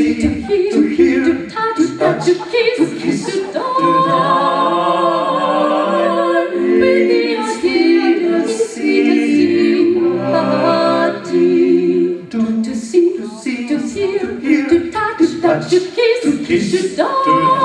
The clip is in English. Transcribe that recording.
see, to hear, to touch, to kiss, to die. With the sweetest sympathy. To see, to hear, to touch, to kiss, to die.